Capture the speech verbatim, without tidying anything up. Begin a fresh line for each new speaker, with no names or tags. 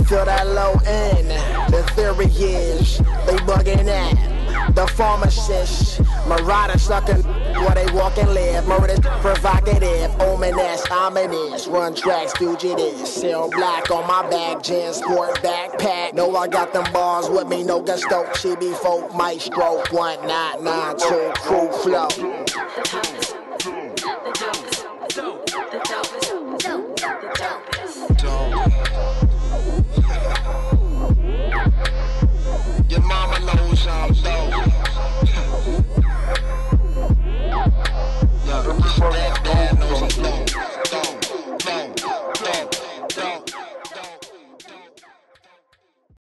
feel that low end. The theory is they bugging that. The pharmacist, marauder sucking where they walk and live. Murder provocative, ominous, ominous. Run tracks, fugitive. Sell black on my back, gin sport backpack. Know I got them bars with me, no gusto. She be folk, maestro. One nine nine two crew flow.